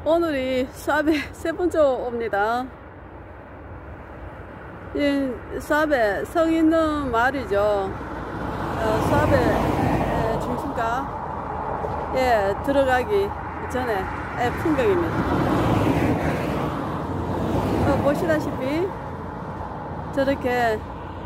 오늘이 수압의 세 번째 옵니다. 이 수압에 성 있는 마을이죠. 수압의 중심가에 들어가기 전에 풍경입니다. 보시다시피 저렇게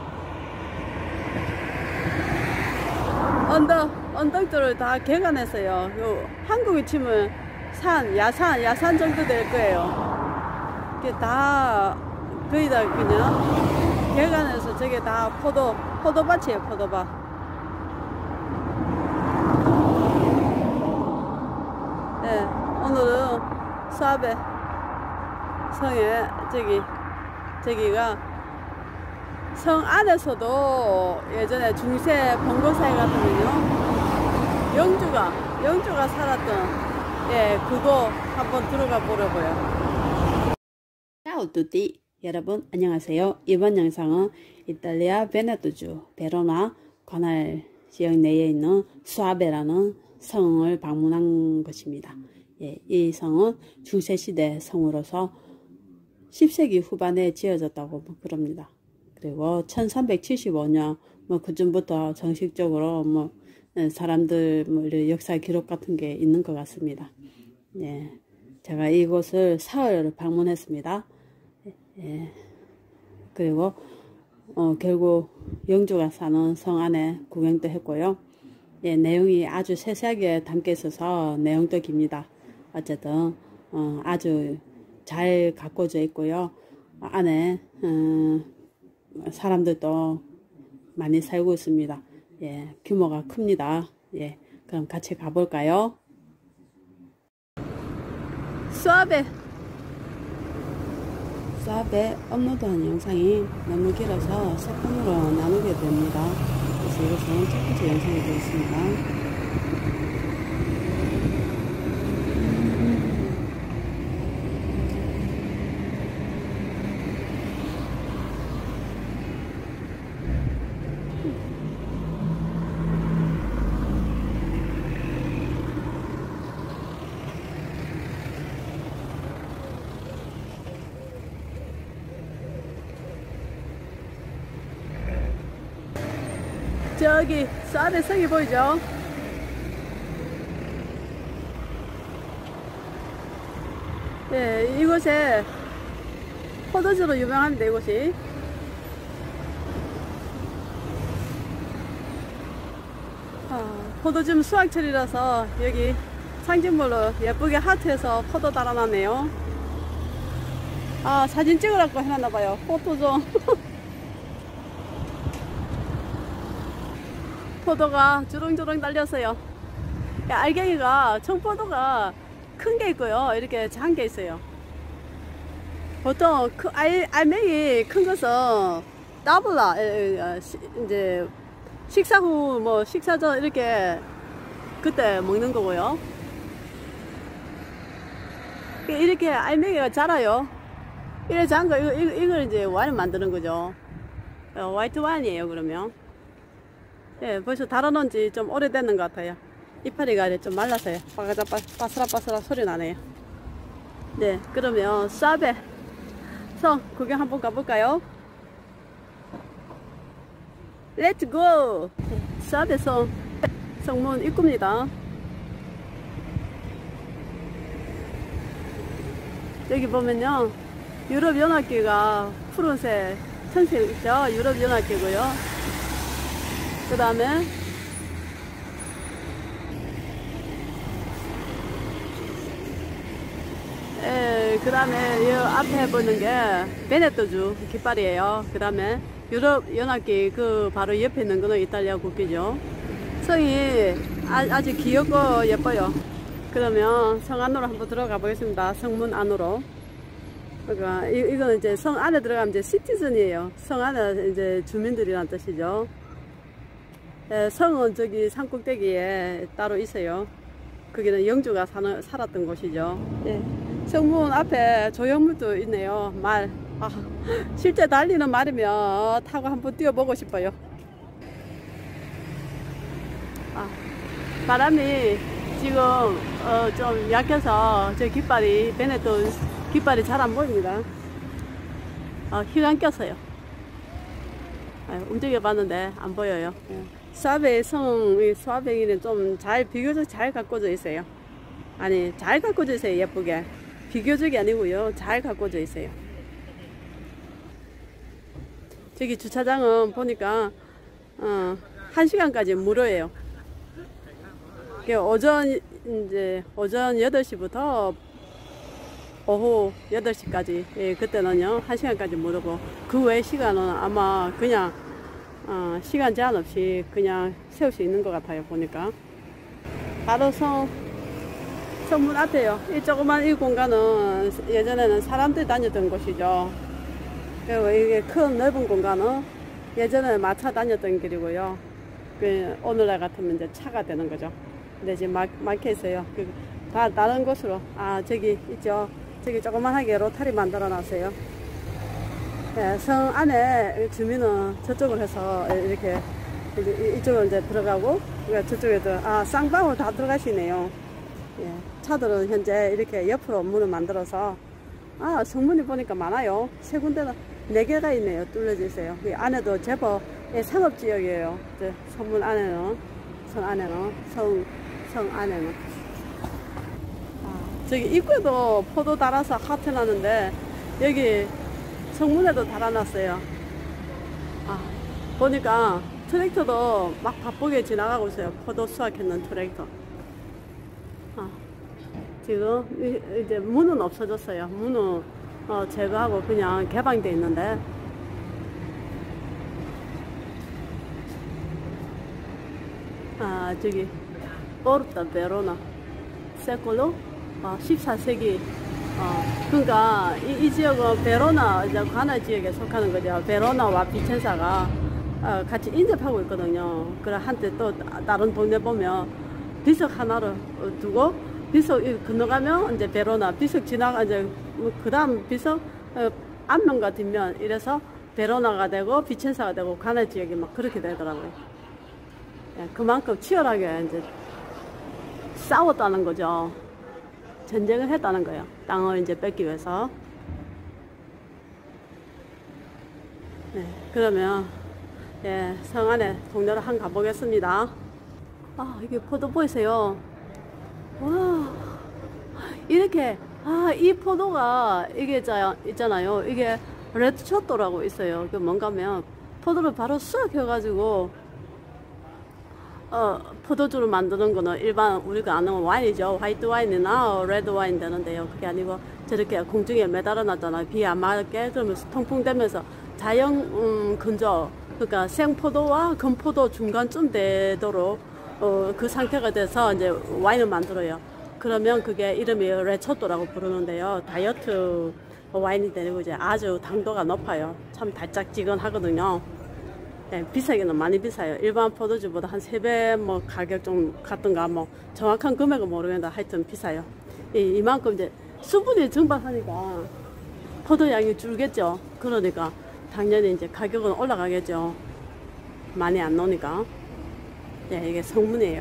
언덕들을 다 개간했어요. 한국에 치면 야산 정도 될 거예요. 이게 다 거의 다 그냥 개간해서 저게 다 포도밭이에요. 포도밭. 네, 오늘은 수압의 성에 저기가 성 안에서도 예전에 중세 봉건사에 갔거든요. 영주가 살았던 그거 한번 들어가 보려고요. Ciao a tutti. 여러분 안녕하세요. 이번 영상은 이탈리아 베네토주 베로나 관할 지역 내에 있는 수아베라는 성을 방문한 것입니다. 이 성은 중세시대 성으로서 10세기 후반에 지어졌다고 그럽니다. 그리고 1375년 그쯤부터 정식적으로 사람들 역사 기록 같은 게 있는 것 같습니다. 제가 이곳을 사흘 방문했습니다. 그리고 결국 영주가 사는 성 안에 구경도 했고요. 내용이 아주 세세하게 담겨 있어서 내용도 깁니다. 어쨌든 아주 잘 가꿔져 있고요. 안에 사람들도 많이 살고 있습니다. 규모가 큽니다. 그럼 같이 가볼까요? 수압에 업로드한 영상이 너무 길어서 소품으로 나누게 됩니다. 그래서 이것은 첫 번째 영상이 되겠습니다. 저기 수압의 성이 보이죠? 이곳에 포도주로 유명합니다. 이곳이 포도주 수확철이라서 여기 상징물로 예쁘게 하트해서 포도 달아놨네요. 사진 찍으라고 해놨나봐요. 포토존. 포도가 주렁주렁 달렸어요. 알갱이가 청포도가 큰 게 있고요. 이렇게 작은 게 있어요. 보통 알맹이 큰 것은 따블라 이제 식사 후 식사 전 이렇게 그때 먹는 거고요. 이렇게 알맹이가 자라요. 이래 작은 거 이걸 이제 와인 만드는 거죠. 화이트 와인이에요. 그러면. 벌써 달아놓은 지 좀 오래됐는 것 같아요. 이파리가 좀 말라서요. 바스락바스락 소리 나네요. 그러면 수압의 성 구경 한번 가볼까요? 렛츠 고! 수압의 성문 입구입니다. 여기 보면요, 유럽연합기가 푸른색 천색 있죠? 유럽연합기고요. 그 다음에 이 앞에 보이는 게 베네토주 깃발이에요. 그 다음에 유럽연합기 그 바로 옆에 있는 거는 이탈리아 국기죠. 성이 아주 귀엽고 예뻐요. 그러면 성 안으로 한번 들어가 보겠습니다. 성문 안으로. 그러니까 이거는 이제 성 안에 들어가면 이제 시티즌이에요. 성 안에 이제 주민들이란 뜻이죠. 성은 저기 산꼭대기에 따로 있어요. 거기는 영주가 살았던 곳이죠. 성문 앞에 조형물도 있네요. 말. 실제 달리는 말이면 타고 한번 뛰어보고 싶어요. 바람이 지금 좀 약해서 저 깃발이 베네돈 깃발이 잘 안 보입니다. 휘가 꼈어요. 움직여 봤는데 안 보여요. 수아베 수아베이는 좀 비교적 잘 가꿔져 있어요. 아니, 잘 가꿔져 있어요. 예쁘게. 비교적이 아니고요. 잘 가꿔져 있어요. 저기 주차장은 보니까 1시간까지 무료예요. 오전 8시부터 오후 8시까지, 예, 그때는요 1시간까지 무료고, 그 외 시간은 아마 그냥 시간 제한 없이 그냥 세울 수 있는 것 같아요. 보니까 바로 성문 앞에요. 이 조그만 이 공간은 예전에는 사람들이 다녔던 곳이죠. 그리고 이게 큰 넓은 공간은 예전에 마차 다녔던 길이고요. 오늘날 같으면 이제 차가 되는 거죠. 근데 지금 막혀 있어요. 다 다른 곳으로, 저기 있죠. 저기 조그만하게 로타리 만들어 놨어요. 네, 성 안에 주민은 저쪽으로 해서 이렇게 이쪽으로 이제 들어가고, 저쪽에도 쌍방으로 다 들어가시네요. 예, 차들은 현재 이렇게 옆으로 문을 만들어서, 성문이 보니까 많아요. 세 군데는 4개가 있네요. 뚫려져 있어요. 그 안에도 제법 상업지역이에요. 성문 안에는, 성 안에는. 저기 입구에도 포도 달아서 하트 나는데, 여기 성문에도 달아놨어요. 보니까 트랙터도 막 바쁘게 지나가고 있어요. 포도 수확했는 트랙터. 지금 이제 문은 없어졌어요. 문은 제거하고 그냥 개방되어 있는데, 저기 포르타 베로나 세콜로 14세기. 그러니까 이 지역은 베로나 이제 관할 지역에 속하는 거죠. 베로나와 비첸사가 같이 인접하고 있거든요. 그래 한때 또 다른 동네 보면 비석 하나를 두고, 비석 건너가면 이제 베로나, 비석 지나가 이제 그 다음 비석 앞면과 뒷면 이래서 베로나가 되고 비첸사가 되고 관할 지역이 막 그렇게 되더라고요. 예, 그만큼 치열하게 이제 싸웠다는 거죠. 전쟁을 했다는 거예요. 땅을 이제 뺏기 위해서. 네, 그러면 예, 성 안에 동네로 한번 가보겠습니다. 이게 포도 보이세요? 와, 이렇게 이 포도가 이게 있잖아요. 이게 레드초토라고 있어요. 그 뭔가 하면 포도를 바로 수확해가지고 포도주를 만드는 거는 일반 우리가 아는 와인이죠. 화이트 와인이나 레드 와인 되는데요. 그게 아니고 저렇게 공중에 매달아 놨잖아요. 비 안 맞게. 그러면서 통풍되면서 자연 건조, 그러니까 생포도와 건포도 중간쯤 되도록 그 상태가 돼서 이제 와인을 만들어요. 그러면 그게 이름이 레초토라고 부르는데요. 다이어트 와인이 되고 이제 아주 당도가 높아요. 참 달짝지근하거든요. 네, 비싸기는 많이 비싸요. 일반 포도주보다 한 3배 뭐 가격 좀 같던가, 뭐 정확한 금액은 모르겠는데 하여튼 비싸요. 이만큼 이제 수분이 증발하니까 포도 양이 줄겠죠. 그러니까 당연히 이제 가격은 올라가겠죠. 많이 안 나오니까. 네, 이게 성문이에요.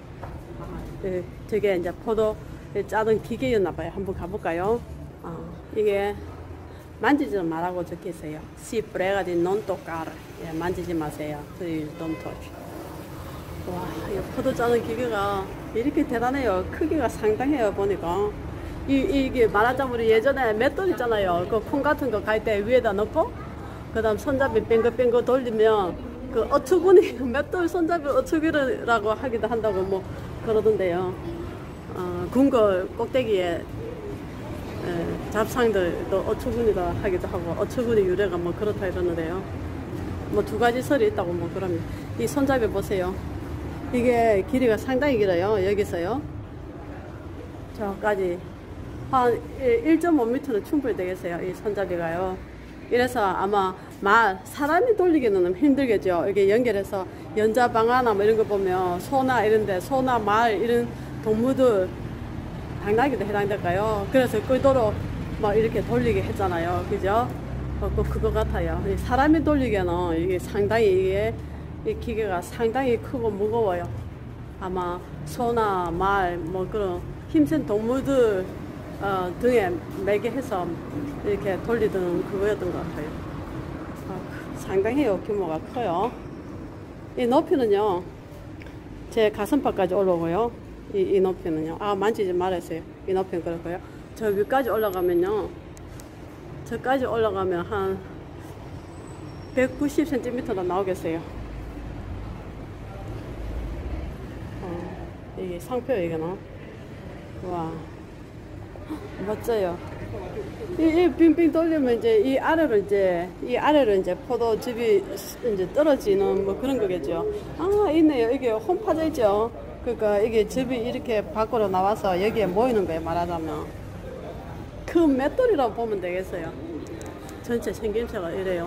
저게 이제 포도 짜던 기계였나봐요. 한번 가볼까요? 이게 만지지 말라고 적혀 있어요. Si prega di non toccare. 예, 만지지 마세요. Please don't touch. 와, 이 포도 짜는 기계가 이렇게 대단해요. 크기가 상당해요. 보니까 이게 말하자면 우리 예전에 맷돌 있잖아요. 그 콩 같은 거 갈 때 위에다 넣고, 그 다음 손잡이 뱅글뱅글 돌리면 그 어투구니, 맷돌 손잡이 어투구니라고 하기도 한다고 뭐 그러던데요. 궁궐 꼭대기에 잡상들도 어처구니다 하기도 하고, 어처구니 유래가 뭐 그렇다 이러는데요. 뭐 2가지 설이 있다고 뭐 그러면. 이 손잡이 보세요. 이게 길이가 상당히 길어요. 여기서요 저까지 한 1.5m는 충분히 되겠어요. 이 손잡이가요. 이래서 아마 사람이 돌리기는 힘들겠죠. 이게 연결해서 연자방아나 뭐 이런 거 보면 소나 이런데, 소나 말 이런 동물들 당나귀도 해당될까요? 그래서 끌도록 막 이렇게 돌리게 했잖아요. 그죠? 그거 같아요. 사람이 돌리기에는 이게 상당히, 이 기계가 상당히 크고 무거워요. 아마 소나 말 뭐 그런 힘센 동물들 등에 매게 해서 이렇게 돌리던 그거였던 것 같아요. 상당해요. 규모가 커요. 이 높이는요, 제 가슴팍까지 올라오고요. 이 높이는요. 만지지 말았어요. 이 높이는 그렇고요. 저 위까지 올라가면요, 저까지 올라가면 한 190cm가 나오겠어요. 이게 상표예요, 이거는. 와, 멋져요. 이 빙빙 돌리면 이제 이 아래로 이제 포도즙이 이제 떨어지는 뭐 그런 거겠죠. 있네요. 이게 홈 파져 있죠. 그러니까 이게 즙이 이렇게 밖으로 나와서 여기에 모이는 거예요, 말하자면. 그 맷돌이라고 보면 되겠어요. 전체 생김새가 이래요.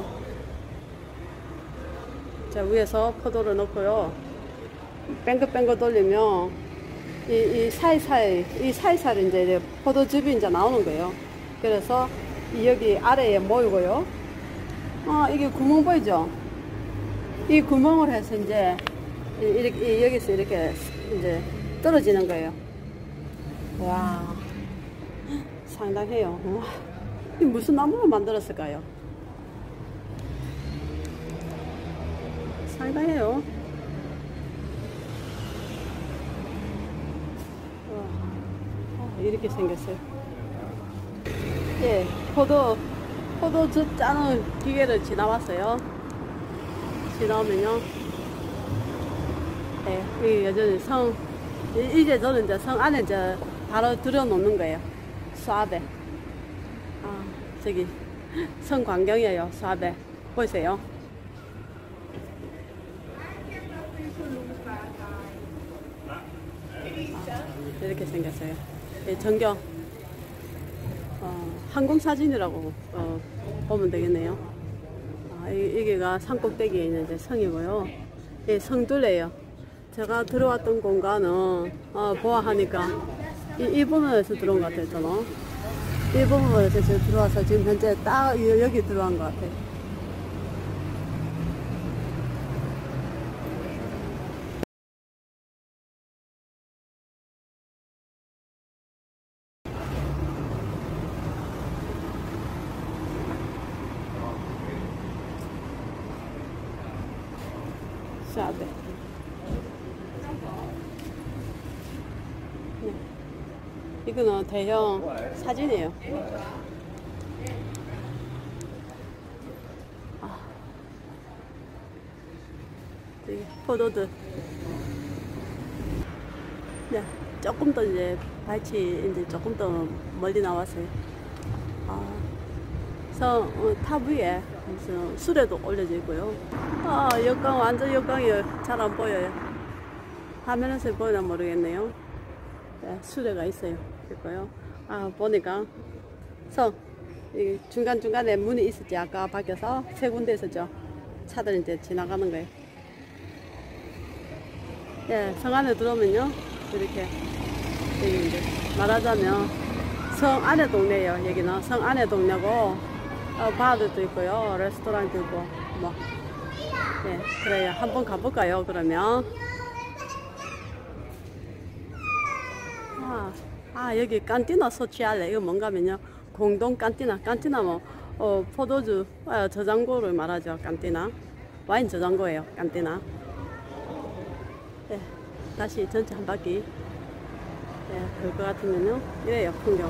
자, 위에서 포도를 넣고요. 뱅글뱅글 돌리면 이 사이사이 이제 포도즙이 이제 나오는 거예요. 그래서 여기 아래에 모이고요. 이게 구멍 보이죠? 이 구멍을 해서 이제 이렇게 여기서 이렇게 이제 떨어지는 거예요. 와, 상당해요. 이 무슨 나무로 만들었을까요? 상당해요. 이렇게 생겼어요. 예, 포도즙 짜는 기계를 지나왔어요. 지나오면요, 예, 여전히 이제 저는 이제 성 안에 이제 바로 들여놓는 거예요. 수 앞에. 저기 성 광경이에요. 수 앞에 보이세요? 이렇게 생겼어요. 예, 전경 항공사진이라고 보면 되겠네요. 이게가 산꼭대기에 있는 이제 성이고요. 예, 성둘레예요. 제가 들어왔던 공간은 보아하니까 이 부분에서 들어온 것 같아요. 저는 이 부분에서 지금 들어와서 지금 현재 딱 여기 들어간 것 같아요. 네. 이거는 대형 사진이에요. 포도들. 네, 조금 더 이제 발치 이제 조금 더 멀리 나왔어요. 탑 위에 무슨 수레도 올려져 있고요. 역광, 완전 역광이 잘 안 보여요. 화면에서 보이나 모르겠네요. 네, 수레가 있고요. 보니까 이 중간중간에 문이 있었지. 아까 밖에서 세 군데 있었죠. 차들 이제 지나가는 거예요. 예, 성 안에 들어오면요, 이렇게 여기 이제 말하자면 성 안에 동네예요. 여기는 성 안에 동네고 바들도 있고요, 레스토랑도 있고 뭐. 네, 그래요. 한번 가볼까요? 그러면 여기 깐티나 소치알레. 이거 뭔가면요, 공동 깐티나. 깐티나 뭐 포도주 저장고를 말하죠. 깐티나 와인 저장고예요. 깐티나. 네, 다시 전체 한 바퀴 볼 것 같으면요, 이래요. 풍경.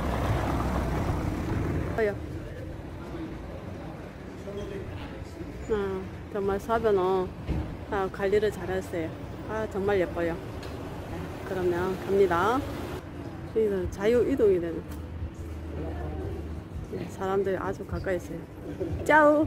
정말 사변은 관리를 잘했어요. 정말 예뻐요. 네, 그러면 갑니다. 여기는 자유 이동이 되는. 네, 사람들이 아주 가까이 있어요. 짜오.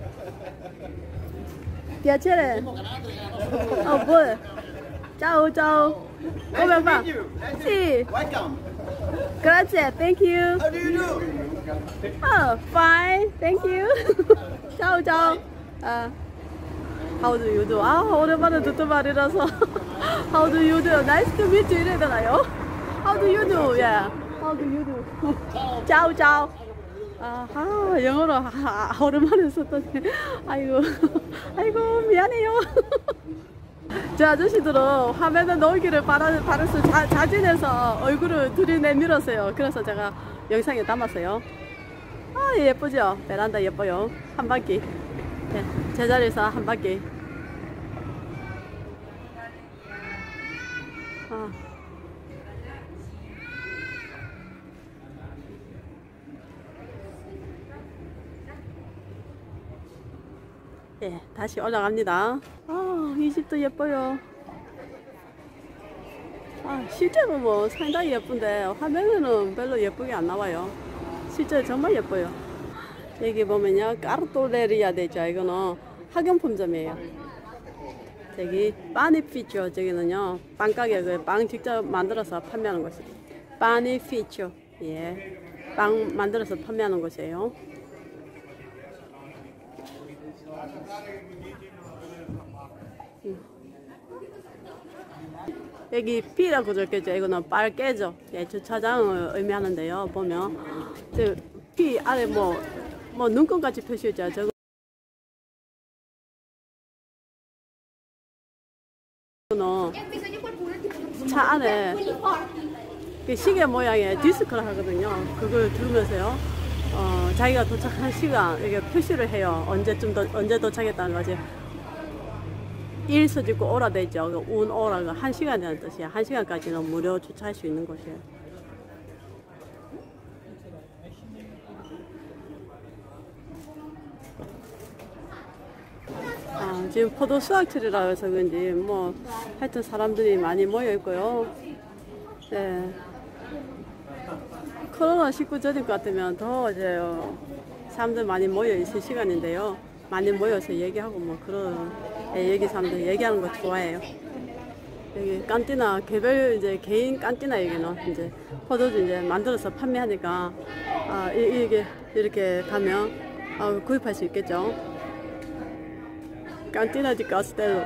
piacere. 뭐? Ciao, ciao. Come va? Sì. Welcome. Grazie, thank you. How do you do? Fine, thank you. Ciao, ciao. How do you do? 오랜만에 듣던 말이라서. How do you do? Nice to meet you 이래야 되나요? How do you do? Yeah. How do you do? Ciao, ciao. 영어로 오랜만에 썼더니 아이고 미안해요. 저 아저씨들은 화면에 넣기를 바라서 자진해서 얼굴을 들이내밀었어요. 그래서 제가 영상에 담았어요. 아, 예쁘죠? 베란다 예뻐요. 한 바퀴. 네, 제자리에서 한 바퀴. 아. 예, 다시 올라갑니다. 아, 이 집도 예뻐요. 아, 실제로 뭐 상당히 예쁜데 화면에는 별로 예쁘게 안 나와요. 실제 정말 예뻐요. 여기 보면요, 까르토레리아 되죠. 이거는 학용품점이에요. 저기 파니피초, 저기는요 빵가게, 그 빵 직접 만들어서 판매하는 곳이에요. 파니피초, 예, 빵 만들어서 판매하는 곳이에요. 여기 B라고 적혀있죠. 이거는 빨개죠. 예, 주차장을 의미하는데요. 보면 저 B 아래 뭐 눈금같이 표시했죠. 저거는 차 안에 그 시계 모양의 디스크를 하거든요. 그걸 들으면서요, 자기가 도착한 시간 이렇게 표시를 해요. 언제 도착했다는 거지. 일 서짓고 오라 되죠. 운 오라가 1시간이라는 뜻이야. 1시간까지는 무료 주차할 수 있는 곳이에요. 아, 지금 포도 수확철이라 해서 그런지 뭐 하여튼 사람들이 많이 모여 있고요. 네. 코로나19 전일 것 같으면 더 이제 사람들 많이 모여 있을 시간인데요. 많이 모여서 얘기하고 뭐 그런, 여기 사람들 얘기하는 거 좋아해요. 여기 깐띠나 개별 이제 개인 깐띠나 여기는 이제 포도주 이제 만들어서 판매하니까 이렇게 가면 구입할 수 있겠죠. 깐띠나 디 카스텔로,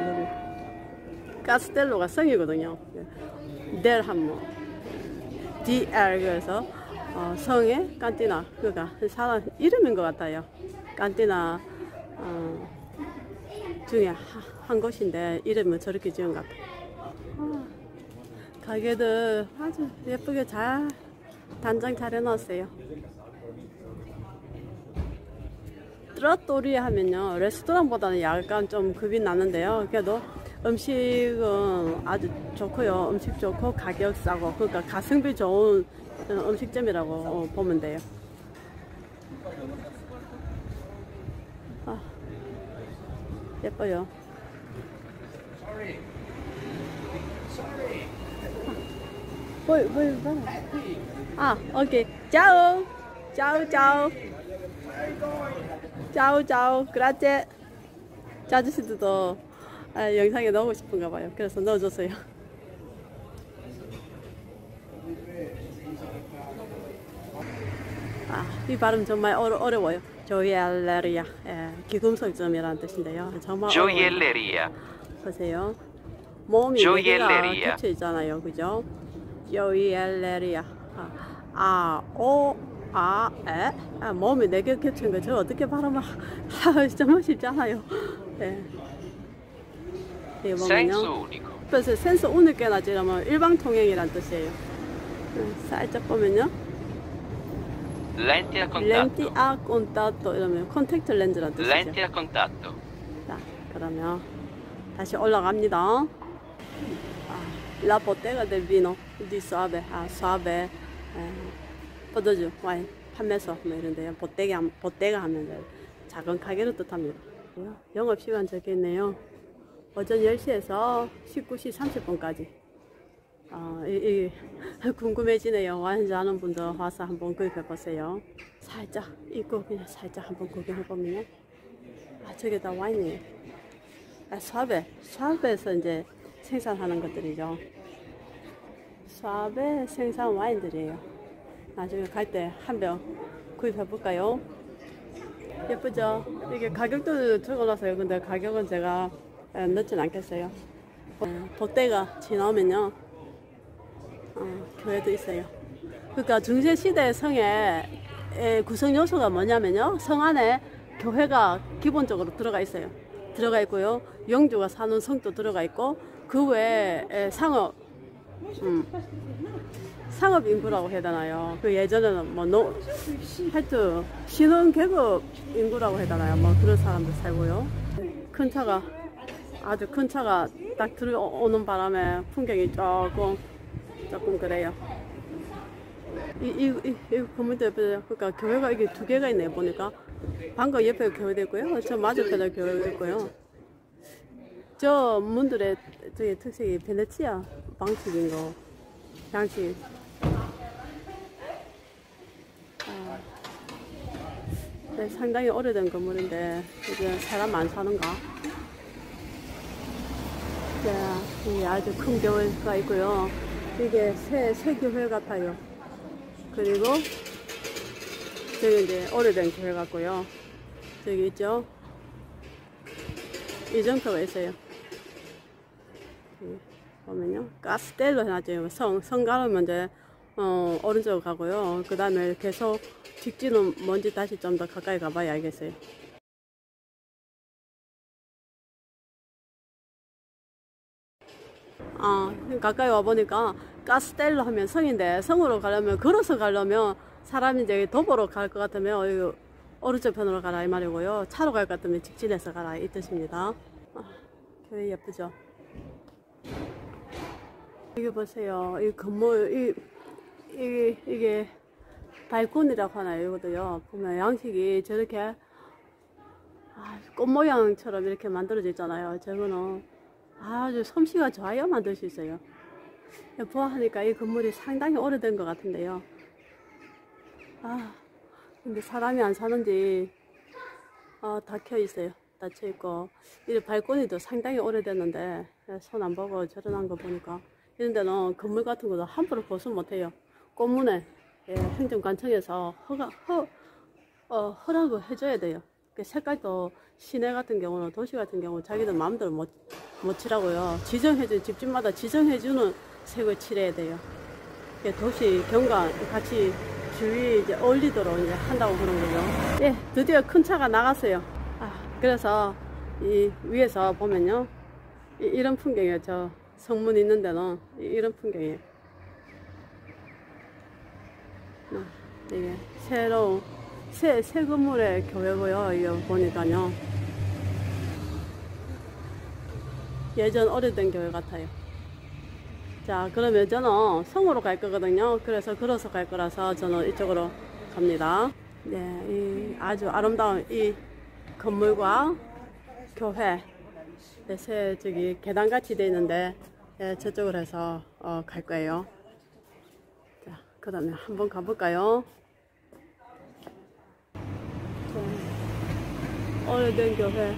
카스텔로가 성이거든요. 델 한모 DR, 그래서 성의 깐띠나, 그가 사람 이름인 것 같아요. 깐띠나 중에 한 곳인데 이름은 저렇게 지은 것 같아요. 가게들 아주 예쁘게 잘 단장 잘 해놨어요. 트라토리아 하면요, 레스토랑보다는 약간 좀 급이 나는데요. 그래도 음식은 아주 좋고요. 음식 좋고 가격 싸고, 그러니까 가성비 좋은 음식점이라고 보면 돼요. 아, 예뻐요. 아, 오케이. 짜오. 짜오, 짜오. 짜오, 짜오. 그라제. 저 아저씨도 영상에 넣고 싶은가 봐요. 그래서 넣어줬어요. 아, 이 발음 정말 어려워요. 조이엘레리아, 기금속점이라는 뜻인데요. 정말 조이엘레리아. 보세요. 몸이 4개가 겹쳐 있잖아요, 그죠? 조이엘레리아. 몸이 4개 겹친 거 저 어떻게 발음을 정말 쉽지 않아요. 네. 네, 보면요. 그래서 센스 우니케나 지르면 일방통행이란 뜻이에요. 살짝 보면요. Lenti a 렌티 contatto. 아 콘타토 이러면 컨택트 렌즈란 뜻이죠. Lenti a contatto. 자, 그러면 다시 올라갑니다. La bottega del vino di Soave, Soave, 포도주, 와인 판매소 뭐 이런데요. 보떼가 하면 작은 가게를 뜻합니다. 영업시간 적혀있네요. 오전 10시에서 19시 30분까지. 궁금해지네요. 와인지 아는 분들 와서 한번 구입해보세요. 살짝 입고 그냥 살짝 한번 구경해보면요. 저게 다 와인이에요. 수아베에서 이제 생산하는 것들이죠. 수아베 생산 와인들이에요. 나중에 갈 때 한 병 구입해볼까요? 예쁘죠? 이게 가격도 적어놨어요. 근데 가격은 제가 넣진 않겠어요. 보떼가 지나오면요, 교회도 있어요. 그러니까 중세시대 성의 구성 요소가 뭐냐면요, 성 안에 교회가 기본적으로 들어가 있어요. 들어가 있고요. 영주가 사는 성도 들어가 있고 그 외에 상업 상업 인구라고 해야 되나요? 그 예전에는 뭐 하여튼 신혼 계급 인구라고 해야 되나요? 뭐 그런 사람들 살고요. 큰 차가 아주 큰 차가 딱 들어오는 바람에 풍경이 조금 그래요. 이 건물도 예쁘죠? 그러니까 교회가 이게 두 개가 있네요. 보니까 방금 옆에 교회도 있고요. 저 맞은편에 교회도 있고요. 저 문들의 저기 특색이 베네치아 방식인 거 양식. 네, 상당히 오래된 건물인데 이제 사람 안 사는가? 네, 이게 아주 큰 교회가 있고요. 이게 새 교회 같아요. 그리고 저기 이제 오래된 교회 같고요. 저기 있죠? 이정표가 있어요. 보면요. 카스텔로 해놨죠. 성 가면 이제 오른쪽으로 가고요. 그 다음에 계속 직진은 뭔지 다시 좀 더 가까이 가봐야 알겠어요. 가까이 와보니까 카스텔로 하면 성인데 성으로 가려면 걸어서 가려면 사람이 이제 도보로 갈 것 같으면 오른쪽 편으로 가라 이 말이고요. 차로 갈 것 같으면 직진해서 가라 이 뜻입니다. 교회 예쁘죠? 이게 보세요. 이 건물 이게 발코니라고 하나요? 이거도요. 보면 양식이 저렇게 꽃 모양처럼 이렇게 만들어져 있잖아요. 저거는 아주 솜씨가 좋아야 만들 수 있어요. 보아하니까 이 건물이 상당히 오래된 것 같은데요. 근데 사람이 안 사는지 닫혀 있어요. 닫혀 있고 이 발코니도 상당히 오래됐는데 손 안 보고 저런한 거 보니까 이런 데는 건물 같은 것도 함부로 보수 못해요. 꽃문에 행정관청에서 허락을 해줘야 돼요. 그 색깔도 시내 같은 경우는 도시 같은 경우 자기들 마음대로 못 칠하고요. 지정해준 집집마다 지정해주는 색을 칠해야 돼요. 도시 경관 같이 주위 이제 어울리도록 이제 한다고 그런 거죠. 예, 드디어 큰 차가 나갔어요. 그래서 이 위에서 보면요, 이런 풍경이에요. 저 성문 있는 데는 이런 풍경이에요. 이게 새로운 새 건물의 교회고요. 이거 보니까요, 예전 오래된 교회 같아요. 자, 그러면 저는 성으로 갈 거거든요. 그래서 걸어서 갈 거라서 저는 이쪽으로 갑니다. 네, 이 아주 아름다운 이 건물과 교회, 새 저기 계단같이 되어 있는데 저쪽으로 해서 갈 거예요. 자, 그러면 한번 가볼까요? 자, 오래된 교회.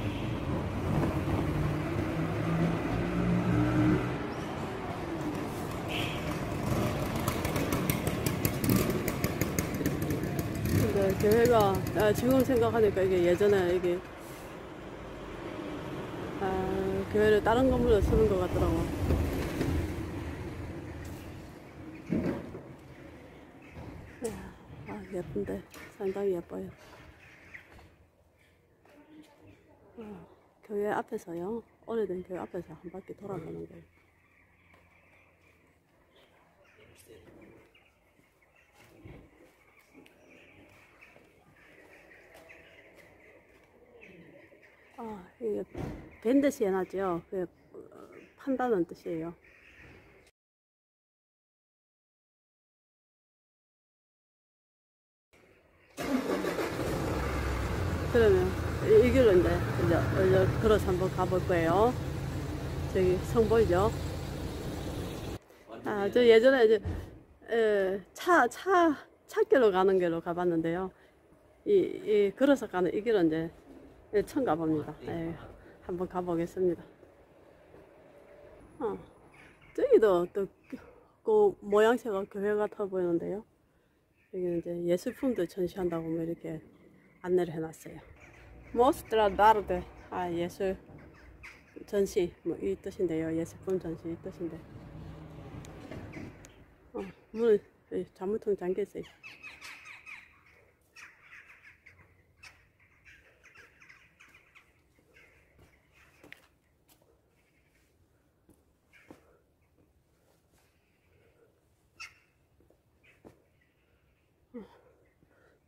근데 교회가 지금 생각하니까 이게 예전에 이게 교회를 다른 건물로 쓰는 것 같더라고. 예쁜데 상당히 예뻐요. 교회 앞에서요, 오래된 교회 앞에서 한 바퀴 돌아보는 거예요. 이게 밴드시 해놨죠. 판다는 뜻이에요. 그러면 이 길로 이제 걸어서 한번 가볼 거예요. 저기 성 보이죠? 저 예전에 이제 차길로 가는 길로 가봤는데요. 걸어서 가는 이 길은 이제 처음 가봅니다. 한번 가보겠습니다. 저기도 또 그 모양새가 교회 같아 보이는데요. 여기는 이제 예술품도 전시한다고 뭐 이렇게 안내를 해놨어요. Mostra d'arte, 예술 전시 뭐 이 뜻인데요. 예술품 전시 이 뜻인데. 문을 자물통 잠겨 있어요.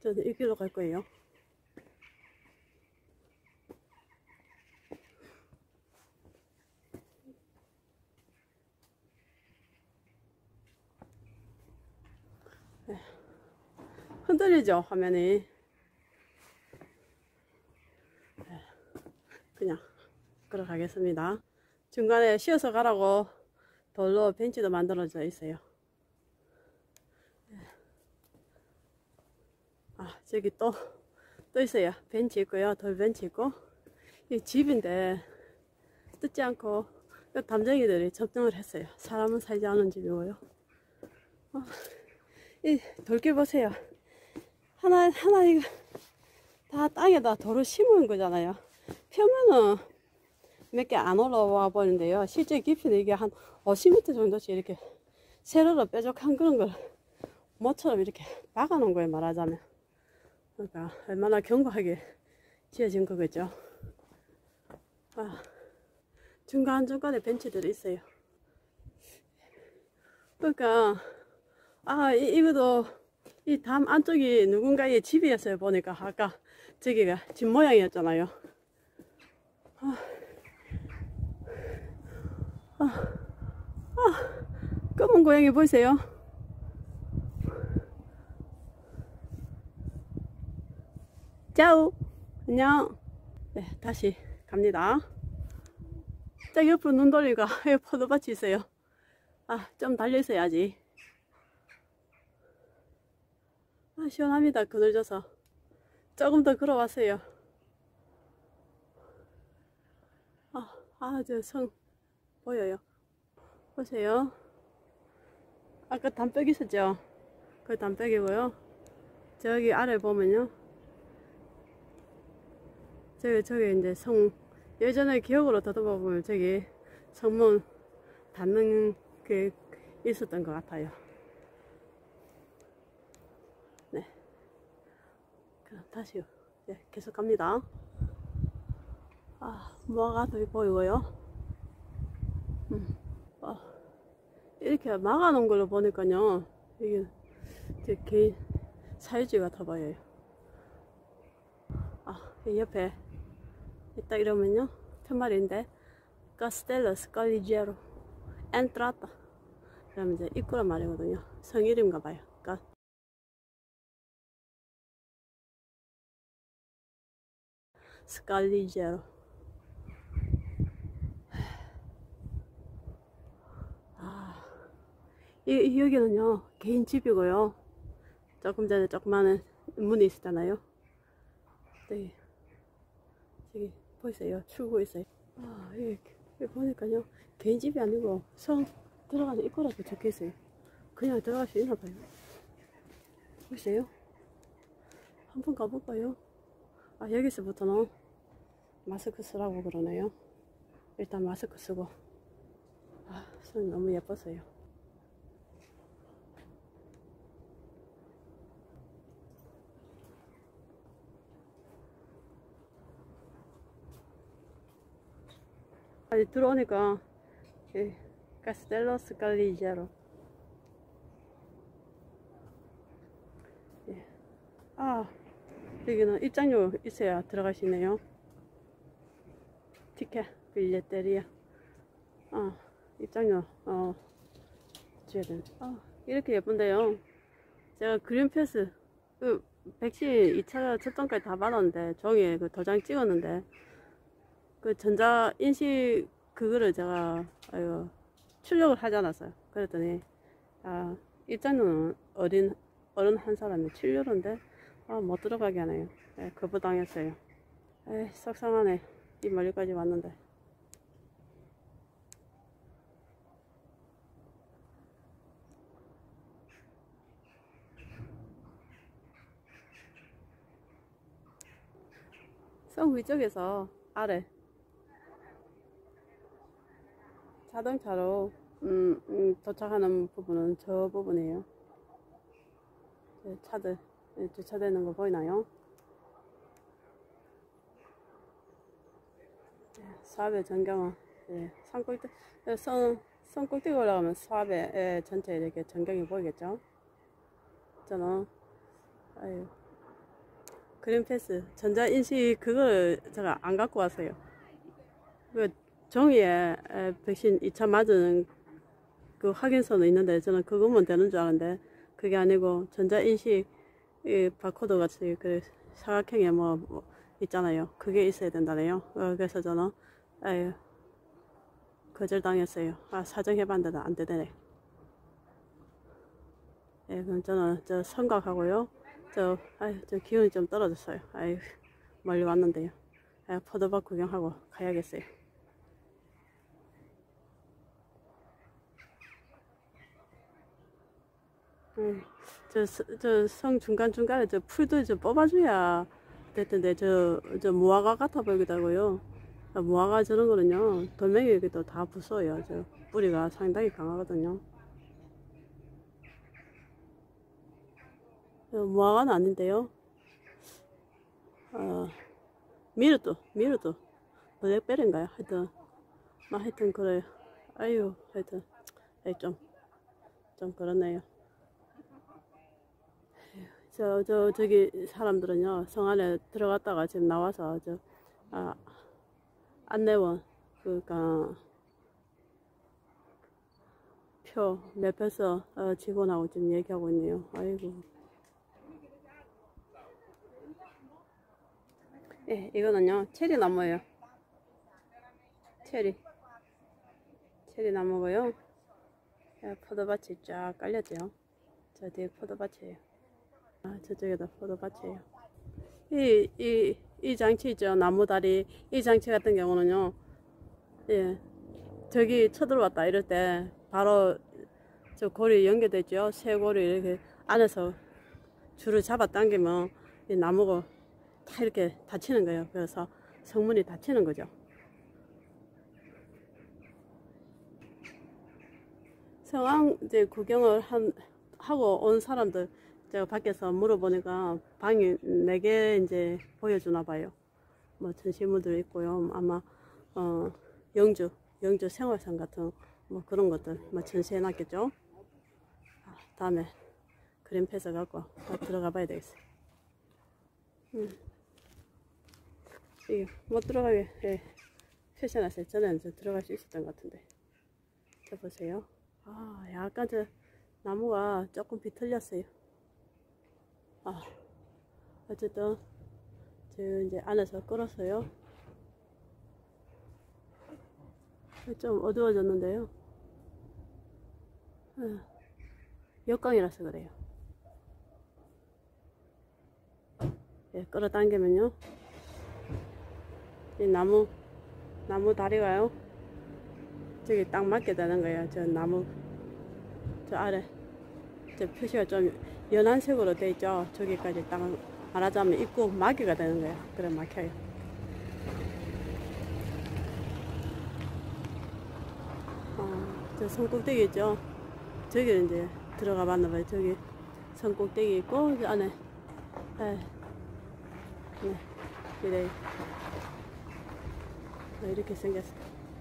저는 이 길로 갈 거예요. 네. 흔들리죠, 화면이. 네. 그냥 걸어가겠습니다. 중간에 쉬어서 가라고 돌로 벤치도 만들어져 있어요. 아, 저기 또 있어요. 벤치 있고요. 돌 벤치 있고. 이 집인데 뜯지 않고 담쟁이들이 접종을 했어요. 사람은 살지 않은 집이고요. 이 돌길 보세요. 하나 이거 다 땅에다 돌을 심은 거잖아요. 표면은 몇 개 안 올라와 버리는데요. 실제 깊이는 이게 한 50m 정도씩 이렇게 세로로 뾰족한 그런 걸 모처럼 이렇게 박아 놓은 거예요, 말하자면. 그러니까 얼마나 견고하게 지어진 거겠죠. 아, 중간중간에 벤치들이 있어요. 그러니까 이것도 이 담 안쪽이 누군가의 집이었어요. 보니까 아까 저기가 집 모양이었잖아요. 검은 고양이 보이세요? 짜우 안녕. 네, 다시 갑니다. 딱 옆으로 눈 돌리고 여기 포도밭이 있어요. 좀 달려 있어야지. 시원합니다. 그늘져서 조금 더 걸어왔어요. 저 성 보여요. 보세요. 아까 담벼기 있었죠? 그 담벼기고요. 저기 아래 보면요. 저기 이제 성, 예전에 기억으로 더듬어 보면 저기 성문 닫는 게 있었던 것 같아요. 네. 그럼 다시요. 네, 계속 갑니다. 뭐가 더 보이고요. 이렇게 막아놓은 걸로 보니까요. 이게 제 개인 사유지 같아 보여요. 이 옆에 딱 이러면요. 편말인데, 카스텔로 스칼리제로 엔트라타. 그러면 이제 입구란 말이거든요. 성 이름인가 봐요. 스칼리제로. 여기는요, 개인 집이고요. 조금 전에 조그마한 문이 있었잖아요. 저기 보이세요? 출구 있어요. 여기 보니까요, 개인 집이 아니고 성 들어가는 입구라고 적혀 있어요. 그냥 들어갈 수 있나 봐요. 보이세요? 한번 가볼까요? 여기서부터는 마스크 쓰라고 그러네요. 일단 마스크 쓰고. 성 너무 예뻤어요. 들어오니까 카스텔로 스칼리제로. 여기는 입장료 있어야 들어갈 수 있네요. 티켓 빌레테리아. 입장료 줘야 되네. 이렇게 예쁜데요. 제가 그린 패스 백신 2차 접종까지 다 받았는데 종이에 그 도장 찍었는데 그 전자인식 그거를 제가 출력을 하지 않았어요. 그랬더니 입장료는 어른 한 사람이 7유로인데 못 들어가게 하네요. 거부당했어요. 속상하네. 이 멀리까지 왔는데. 성 위쪽에서 아래 자동차로 도착하는 부분은 저 부분이에요. 차들 주차되는 거 보이나요? 사업의 전경은 산꼭대 성 꼭대기 올라가면 사업의 전체 이렇게 전경이 보이겠죠? 저는 그린패스 전자인식 그걸 제가 안 갖고 왔어요. 그 종이에 백신 2차 맞은 그 확인서는 있는데 저는 그거면 되는 줄 알았는데 그게 아니고 전자인식 이 바코드 같이 그 사각형에 뭐 있잖아요. 그게 있어야 된다네요. 그래서 저는 아유 거절당했어요. 사정해봤는데 안 되네. 예, 그럼 저는 저 성곽하고요. 저 기운이 좀 떨어졌어요. 아유, 멀리 왔는데요. 포도밭 구경하고 가야겠어요. 저 성 중간중간에 저 풀도 좀 뽑아줘야 됐던데, 저 무화과 같아 보이기도 하고요. 무화과 저런 거는요, 돌멩이에도 다 부숴요. 저 뿌리가 상당히 강하거든요. 무화과는 아닌데요. 미르도 블랙베리인가요? 하여튼 그래요. 아유, 하여튼 좀 그렇네요. 저기 사람들은요, 성 안에 들어갔다가 지금 나와서 안내원 그러니까 표 매표서 직원하고 지금 얘기하고 있네요. 아이고. 예, 이거는요 체리 나무예요. 체리 나무고요. 포도밭이 쫙 깔렸죠. 저 뒤에 포도밭이에요. 저쪽에도 포도밭이에요. 이 장치 있죠, 나무다리. 이 장치 같은 경우는요, 예, 저기 쳐들어왔다 이럴 때 바로 저 고리 연결되죠. 새 고리 이렇게 안에서 줄을 잡아 당기면 이 나무가 다 이렇게 닫히는 거예요. 그래서 성문이 닫히는 거죠. 성황 이제 구경을 하고 온 사람들 제가 밖에서 물어보니까 방이 4개 이제 보여주나 봐요. 뭐 전시물들 있고요. 아마 영주 생활상 같은 뭐 그런 것들 뭐 전시해 놨겠죠. 다음에 그린패스 갖고 들어가 봐야 되겠어요. 이게 못 들어가게 표시해놨어요. 전에는 들어갈 수 있었던 것 같은데. 저 보세요. 약간 저 나무가 조금 비틀렸어요. 어쨌든 저 이제 안에서 끌었어요. 좀 어두워졌는데요. 역광이라서 그래요. 예, 끌어당기면요, 이 나무 다리가요, 저기 딱 맞게 되는 거예요. 저 나무 저 아래 저 표시가 좀 연한 색으로 돼 있죠. 저기까지 딱 말하자면 입구 마개가 되는 거예요. 그래 막혀요. 저 성꼭대기 있죠. 저기 이제 들어가 봤나 봐요. 저기 성꼭대기 있고 저 안에 네, 이렇게 생겼어요.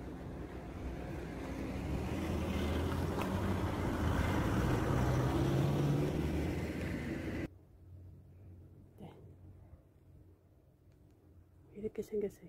네, 이렇게 생겼어요.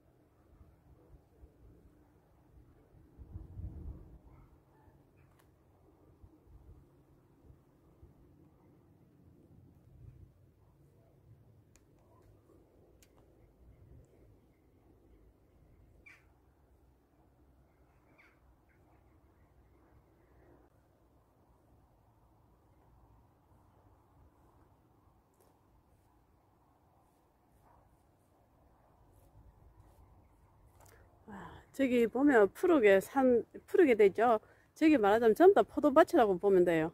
저기 보면 푸르게 되죠. 저기 말하자면 전부 다 포도밭이라고 보면 돼요.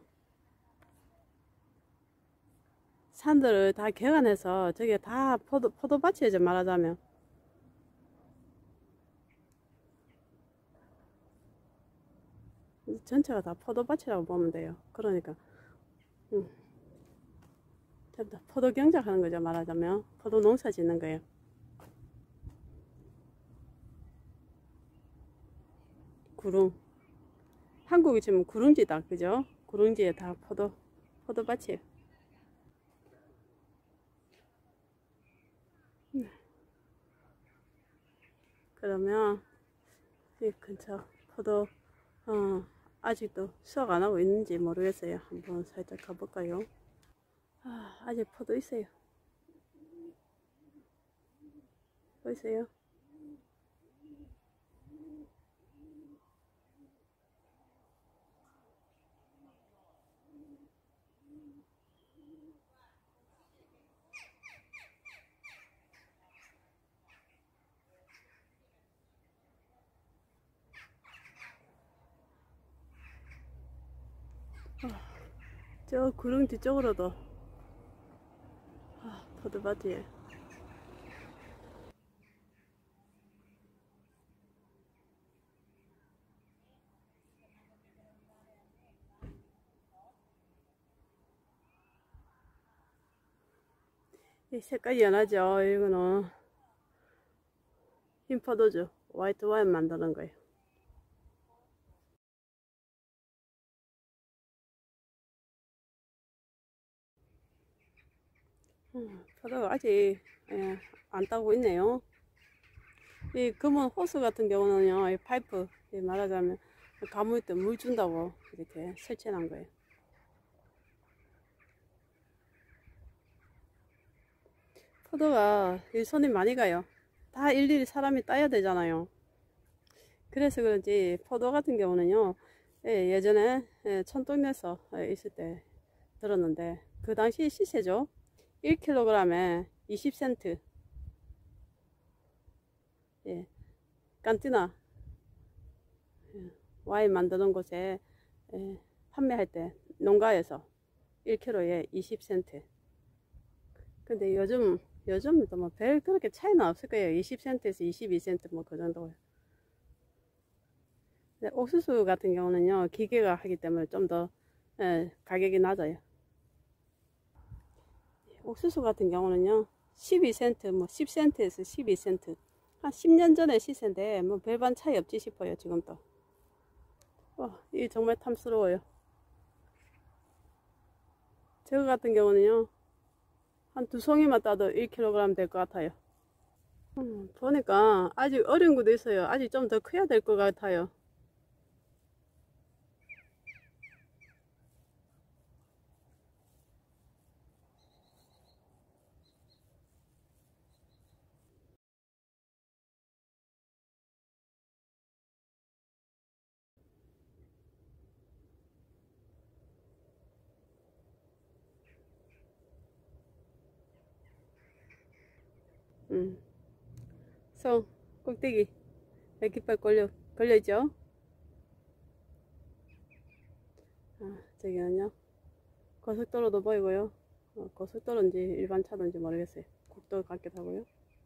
산들을 다 개간해서 저게 다 포도밭이죠, 말하자면. 전체가 다 포도밭이라고 보면 돼요. 그러니까 전부 다 포도 경작하는 거죠, 말하자면. 포도 농사 짓는 거예요. 구릉, 한국이 지금 구릉지다, 그죠? 구릉지에 다 포도밭이에요. 그러면 이 근처 포도 아직도 수확 안 하고 있는지 모르겠어요. 한번 살짝 가볼까요? 아직 포도 있어요. 보이세요? 저 구릉 뒤쪽으로도 포도밭이에요. 이 색깔이 연하죠. 이거는 흰 포도주 화이트 와인 만드는 거예요. 포도가 아직 안 따고 있네요. 이 검은 호스 같은 경우는요, 이 파이프 말하자면 가물 때 물 준다고 이렇게 설치해 놓은 거예요. 포도가 손이 많이 가요. 다 일일이 사람이 따야 되잖아요. 그래서 그런지 포도 같은 경우는요, 예전에 천동네에서 있을 때 들었는데, 그 당시 시세죠. 1kg에 20센트. 예, 깐티나 와인 만드는 곳에 판매할 때 농가에서 1kg에 20센트. 근데 요즘도 뭐 별 그렇게 차이는 없을 거예요. 20센트에서 22센트 뭐 그 정도예요. 근데 옥수수 같은 경우는요, 기계가 하기 때문에 좀 더 가격이 낮아요. 옥수수 같은 경우는요, 12센트, 뭐 10센트에서 12센트. 한 10년 전에 시세인데 뭐 별반 차이 없지 싶어요. 지금도. 이게 정말 탐스러워요. 저거 같은 경우는요, 한 2송이만 따도 1kg 될 것 같아요. 보니까 아직 어린 것도 있어요. 아직 좀 더 커야 될 것 같아요. 성 꼭대기 깃발 걸려있죠? 저기는요, 고속도로도 보이고요. 고속도로인지 일반 차도인지 모르겠어요. 국도 같기도 하고요.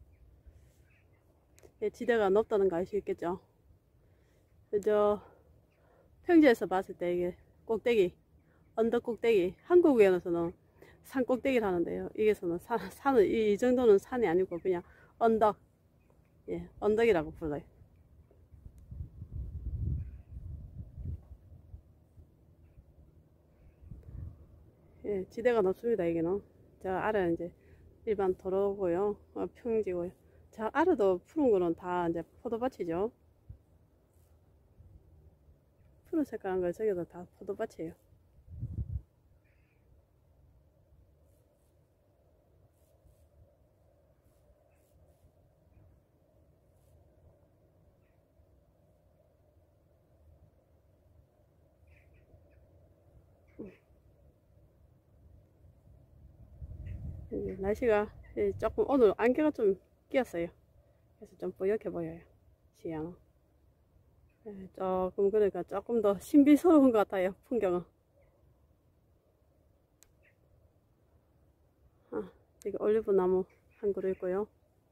지대가 높다는 거 알 수 있겠죠? 저 평지에서 봤을 때 이게 꼭대기, 언덕 꼭대기, 한국에서는 산 꼭대기를 하는데요. 여기서는 산은 이 정도는 산이 아니고 그냥 언덕, 언덕이라고 불러요. 지대가 높습니다. 여기는 저 아래는 이제 일반 도로고요, 평지고요. 저 아래도 푸른 거는 다 이제 포도밭이죠. 푸른 색깔한 거 저기도 다 포도밭이에요. 날씨가 조금 오늘 안개가 좀 끼었어요. 그래서 좀 뿌옇게 보여요. 시야는 조금, 그러니까 조금 더 신비스러운 것 같아요. 풍경은. 여기 올리브 나무 한 그루 있고요.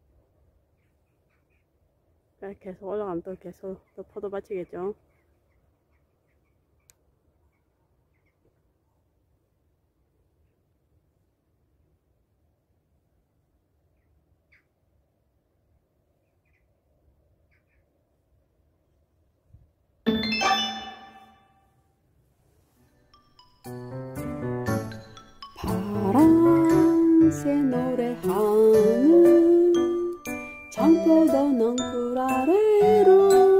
계속 올라가면 또 계속 또 포도밭이겠죠. 파란새 노래하는 Campo non curarero.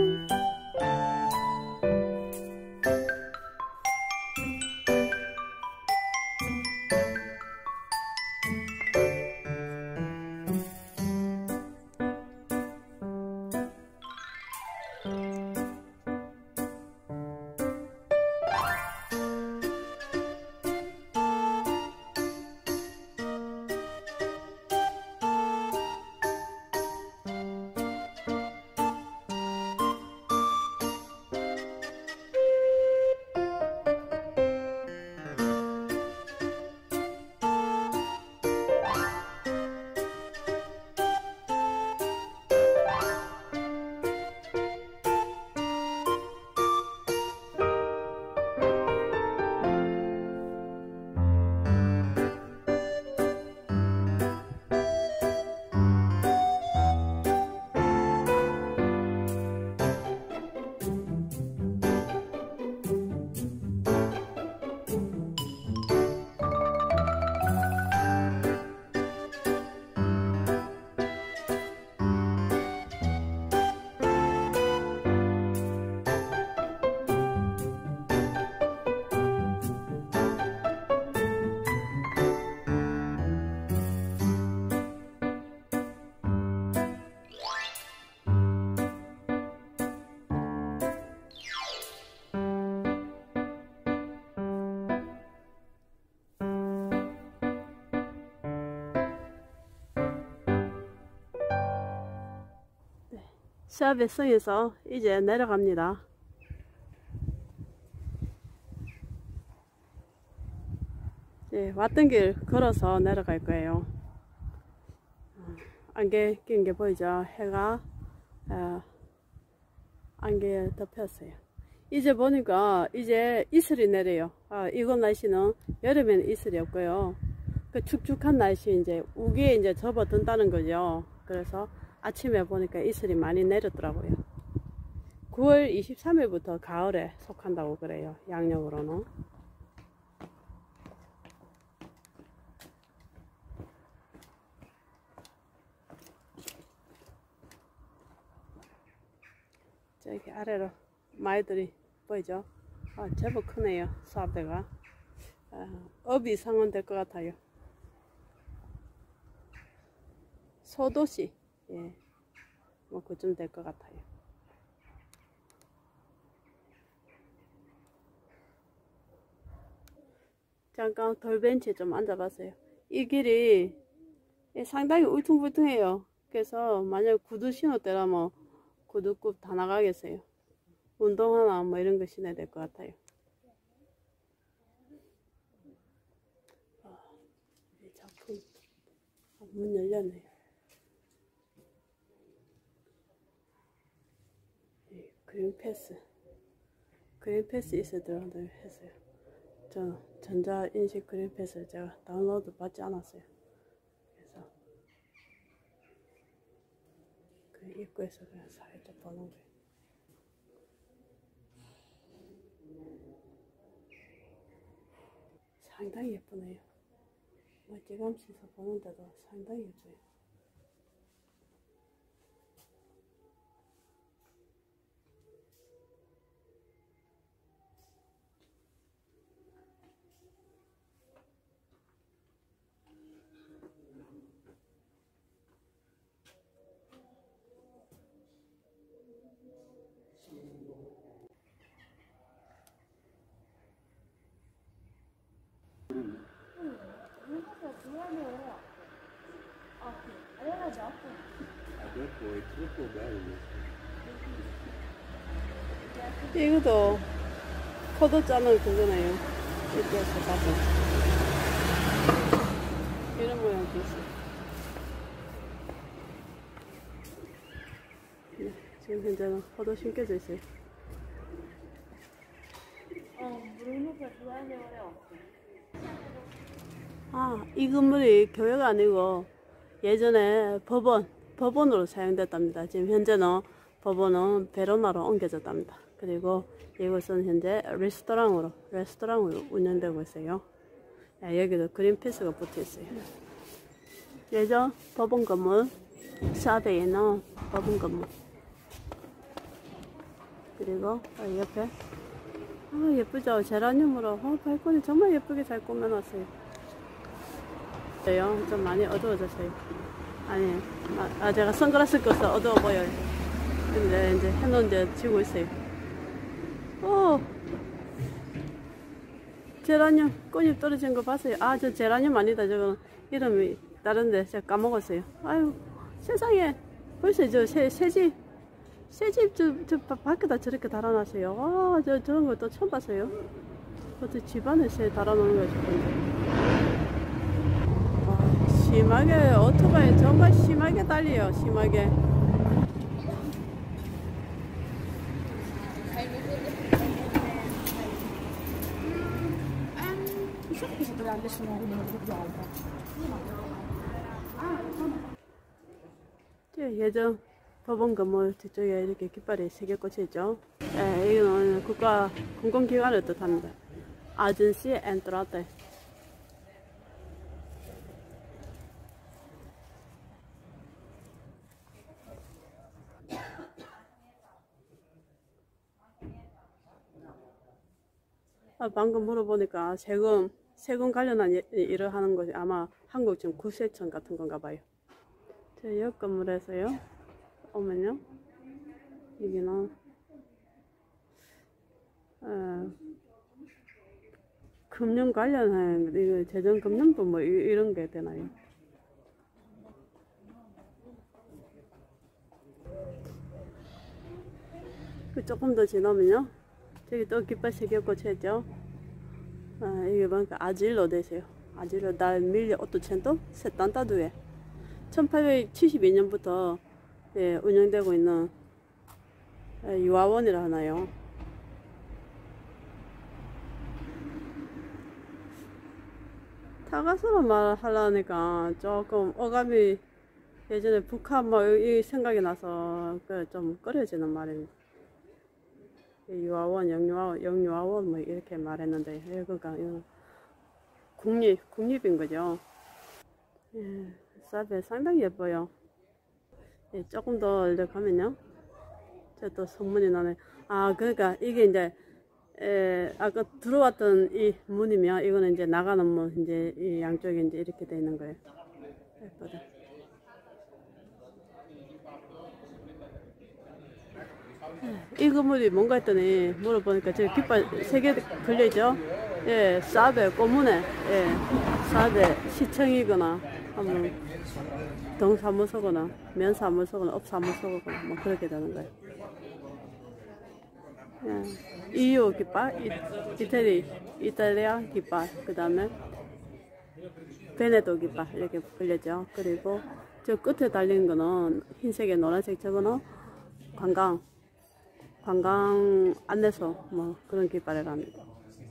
샤베성에서 이제 내려갑니다. 네, 왔던 길 걸어서 내려갈 거예요. 안개 낀 게 보이죠? 해가 안개에 덮였어요. 이제 보니까 이제 이슬이 내려요. 이곳 날씨는 여름에는 이슬이 없고요. 그 축축한 날씨 이제 우기에 이제 접어든다는 거죠. 그래서 아침에 보니까 이슬이 많이 내렸더라고요. 9월 23일부터 가을에 속한다고 그래요. 양력으로는. 저기 아래로 마이들이 보이죠? 제법 크네요. 수압대가. 업 이상은 될 것 같아요. 소도시. 예, 뭐 그쯤 될 것 같아요. 잠깐 돌벤치에 좀 앉아봤어요. 이 길이 상당히 울퉁불퉁해요. 그래서 만약 구두 신을 때라면 구두굽 다 나가겠어요. 운동화나 뭐 이런 거 신어야 될 것 같아요. 이 작품 문 열렸네요. 그린패스 있으더라도 했어요. 저 전자인식 그린패스를 제가 다운로드 받지 않았어요. 그래서 그 입구에서 그냥 살짝 보는 거예요. 상당히 예쁘네요. 멀찌감치서 보는데도 상당히 예뻐요. 이것도 포도 짜는 그거네요. 이쪽에서 봐서 이런 모양도 있어요. 네, 지금 현재는 포도 심겨져 있어요. 이 건물이 교회가 아니고 예전에 법원으로 사용됐답니다. 지금 현재는 법원은 베로나로 옮겨졌답니다. 그리고 이곳은 현재 레스토랑으로 운영되고 있어요. 여기도 그린피스가 붙어 있어요. 예전 법원 건물 사베이너 법은 건물. 그리고 옆에 예쁘죠? 제라늄으로 발코니 정말 예쁘게 잘 꾸며놨어요. 좀 많이 어두워졌어요. 아니, 제가 선글라스 껴서 어두워 보여요. 근데 이제 해놓은 데 지고 있어요. 오! 제라늄 꽃잎 떨어진 거 봤어요? 저 제라늄 아니다. 저거 이름이 다른데 제가 까먹었어요. 아유, 세상에 벌써 저 새집 저 밖에다 저렇게 달아놨어요. 저런 거 또 처음 봤어요. 어떻게 집안에 새 달아놓는 거야 싶은데. 심하게 오토바이 정말 심하게 달려요. 심하게. 예전 법원 건물 뒤쪽에 이렇게 깃발이 3개 꽂혀 있죠. 이거는 국가 공공기관을 뜻합니다. 아전시 엔트라테. 방금 물어보니까 세금 관련한 일을 하는 것이 아마 한국쯤 구세청 같은 건가 봐요. 옆 건물에서요. 오면요. 여기는 금융 관련한 이거 재정금융부 뭐 이런 게 되나요? 조금 더 지나면요. 저기 또 깃발 3개 꽂혀있죠. 이게 보니까 아질로 되세요. 아질로 달 밀려 오토첸토 세탄타두에 1872년부터 운영되고 있는 유아원이라 하나요. 타가서로 말하려니까 조금 어감이 예전에 북한 뭐 이 생각이 나서 좀 꺼려지는 말입니다. 유아원, 영유아원 뭐 이렇게 말했는데 그러니까 이건 국립인 거죠. 사베 상당히 예뻐요. 조금 더 이렇게 가면요. 또 성문이 나네. 그러니까 이게 이제 아까 들어왔던 이 문이면 이거는 이제 나가는 문, 이제 이 양쪽에 이제 이렇게 돼 있는 거예요. 예쁘다. 이 건물이 뭔가 했더니 물어보니까 저기 깃발 3개 걸려있죠? 사베 꼬문에 사베 시청이거나 한번 동사무소거나 면사무소거나 업사무소거나 뭐 그렇게 되는 거예요. EU 깃발, 이탈리아 깃발, 그 다음에 베네도 깃발 이렇게 걸렸죠. 그리고 저 끝에 달린 거는 흰색에 노란색 저거는 관광 안내소 뭐 그런 깃발이라 합니다.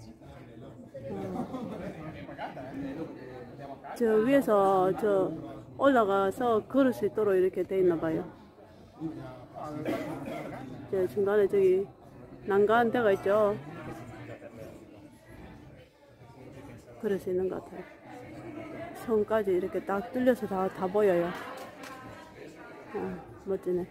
저 위에서 저 올라가서 걸을 수 있도록 이렇게 돼 있나 봐요. 저 중간에 저기 난간 데가 있죠. 그럴 수 있는 것 같아요. 성까지 이렇게 딱 뚫려서 다 보여요. 멋지네.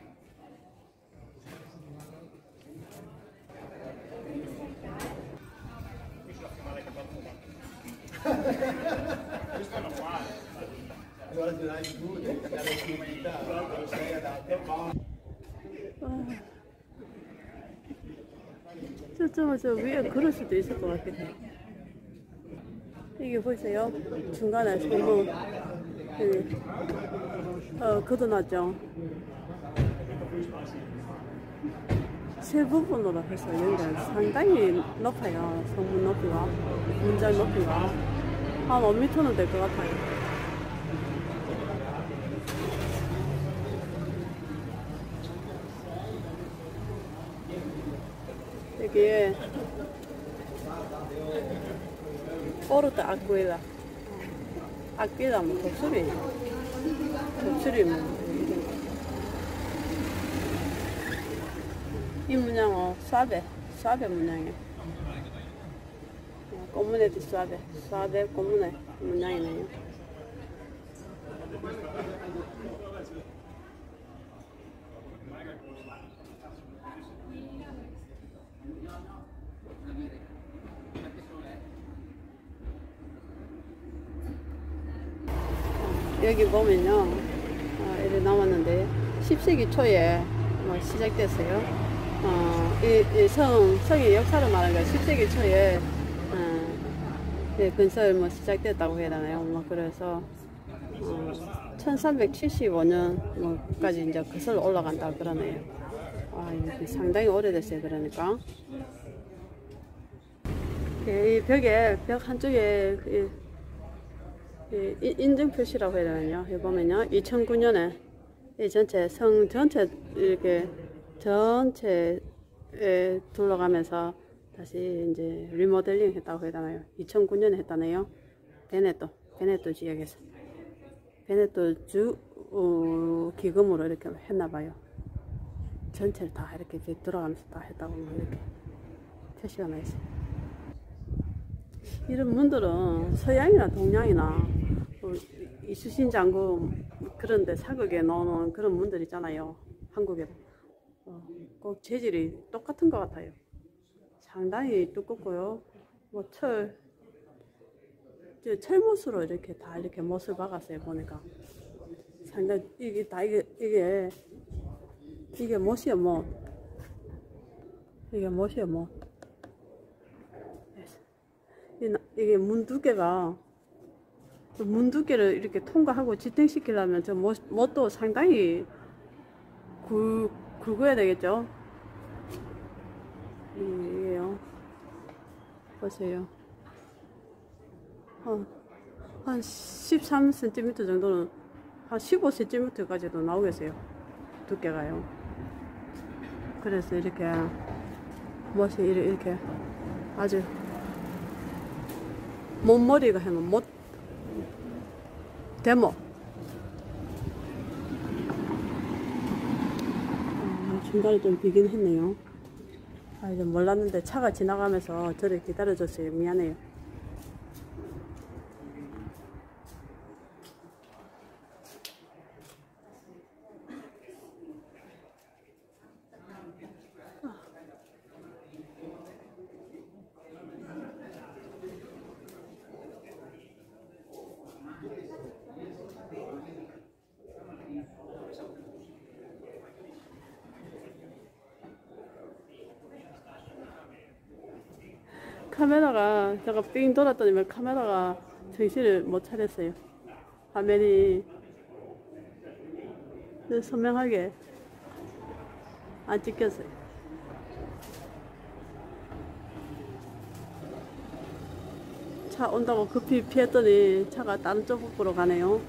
저 위에 걸을 수도 있을 것 같긴 해요. 이게 보이세요? 중간에 성문 걷어놨죠. 세 부분으로 해서 연결 상당히 높아요. 성문 높이가, 문장 높이가 한 5m는 될 것 같아요. 여기에 포르트 아퀴라 뭐 독수리 뭐 이 문양은 사베 문양이에요. 꼬문에도 사베 꼬문의 문양이네요. 여기 보면요, 이렇게 나왔는데 10세기 초에 시작됐어요. 이 성의 역사를 말하는 거예요. 10세기 초에 건설 시작됐다고 해야 되나요? 그래서 1375년까지 이제 거슬러 올라간다 그러네요. 이게 상당히 오래됐어요. 그러니까 이 벽 한쪽에 인증 표시라고 해야 되나요? 여기 보면요, 2009년에 이 전체 성 전체 이렇게 전체에 둘러가면서 다시 이제 리모델링 했다고 해야 되나요? 2009년에 했다네요. 베네토 지역에서 베네토 주 기금으로 이렇게 했나봐요. 전체를 다 이렇게 들어가면서 다 했다고 이렇게 표시가 나 있어요. 이런 문들은 서양이나 동양이나 이순신 장군 그런데 사극에 나오는 그런 문들 있잖아요. 한국에도 꼭 재질이 똑같은 것 같아요. 상당히 두껍고요. 철못으로 이렇게 다 이렇게 못을 박았어요. 보니까 상당히 이게 못이에요. 못. 이게 못이에요. 못. 이게 문 두께를 이렇게 통과하고 지탱시키려면 저 못도 상당히 굵어야 되겠죠. 이게요. 보세요. 한 13cm 정도는 한 15cm까지도 나오겠어요. 두께가요. 그래서 이렇게 못이 이렇게 아주 못머리가 해놓은 못 데모. 중간에 좀 비긴 했네요. 이제 몰랐는데 차가 지나가면서 저를 기다려줬어요. 미안해요. 카메라가 제가 삥 돌았더니 카메라가 정신을 못 차렸어요. 화면이 선명하게 안 찍혔어요. 차 온다고 급히 피했더니 차가 다른 쪽으로 가네요.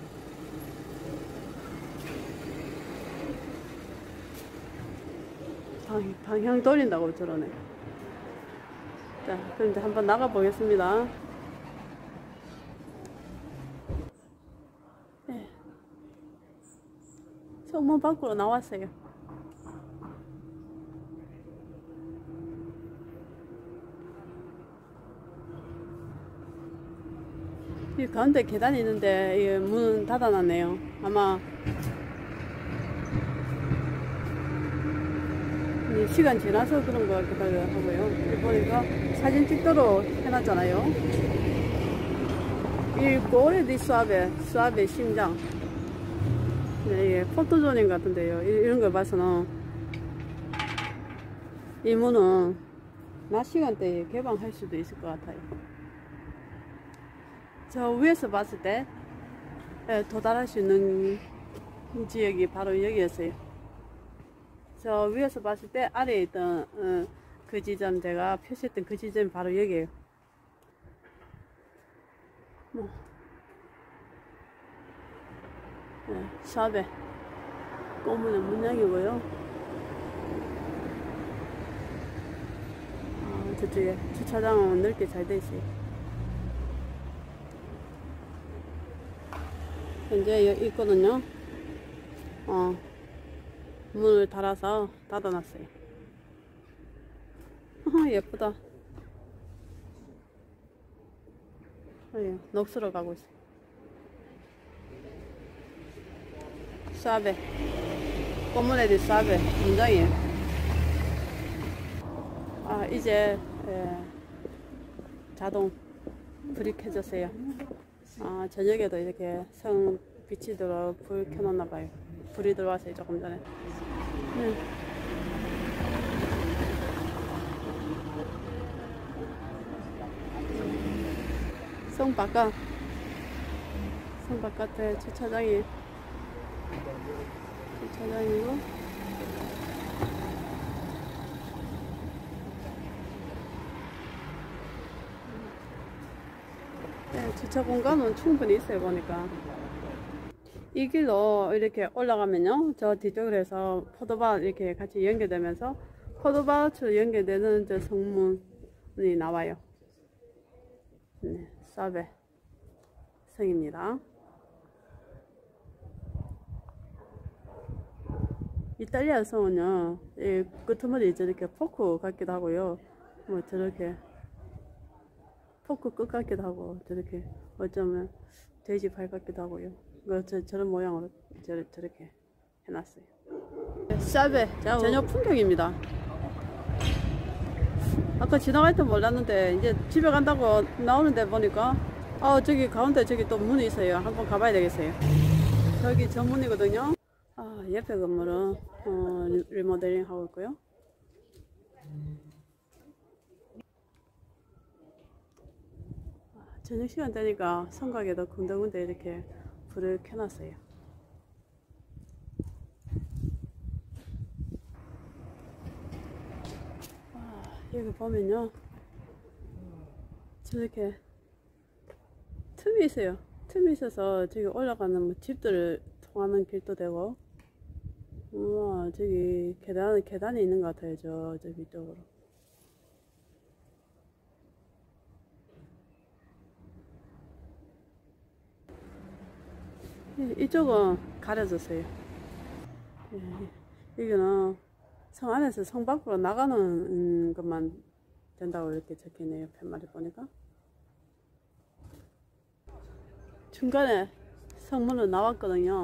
방향 돌린다고 저러네. 자, 그럼 이제 한번 나가 보겠습니다. 네. 성문 밖으로 나왔어요. 이 가운데 계단이 있는데 이 문 닫아놨네요. 아마 시간 지나서 그런 것 같기도 하고요. 보니까 사진 찍도록 해놨잖아요. Il cuore di Suave 심장. 네, 이게 포토존인 같은데요. 이런 걸 봐서는 이 문은 낮 시간대에 개방할 수도 있을 것 같아요. 저 위에서 봤을 때 도달할 수 있는 지역이 바로 여기였어요. 저 위에서 봤을 때 아래에 있던 그 지점, 제가 표시했던 그 지점이 바로 여기에요. 샵에 꼬문의 문양이고요. 저쪽에 주차장은 넓게 잘 돼 있어요. 현재 여기 있거든요. 문을 달아서 닫아놨어요. 예쁘다. 녹수로 가고 있어요. 수아베, 꼬문애들 수아베 문장이에요. 이제 자동 불이 켜졌어요. 저녁에도 이렇게 성 빛이 들어 불 켜놨나 봐요. 불이 들어왔어요 조금 전에. 성 바깥에 주차장이고 네, 주차 공간은 충분히 있어요 보니까. 이 길로 이렇게 올라가면요 저 뒤쪽으로 해서 포도밭 이렇게 같이 연결되면서 포도밭으로 연결되는 저 성문이 나와요. 네, 사베 성입니다. 이탈리아 성은요 이 끄트머리 저렇게 포크 같기도 하고요, 뭐 저렇게 포크 끝 같기도 하고, 저렇게 어쩌면 돼지 발 같기도 하고요. 저런 모양으로 저렇게 해놨어요. 사베 저녁 풍경입니다. 아까 지나갈 때 몰랐는데 이제 집에 간다고 나오는데 보니까 저기 가운데 저기 또 문이 있어요. 한번 가봐야 되겠어요. 저기 저 문이거든요. 옆에 건물은 리모델링 하고 있고요. 저녁 시간 되니까 성곽에도 군데군데 이렇게 불을 켜놨어요. 여기 보면요 저렇게 틈이 있어요. 틈이 있어서 저기 올라가는 뭐 집들을 통하는 길도 되고, 우와 저기 계단이 있는 것 같아요. 저 위쪽으로. 이쪽은 가려졌어요. 여기는 성 안에서 성 밖으로 나가는 것만 된다고 이렇게 적혀있네요. 팻말에 보니까. 중간에 성문은 나왔거든요.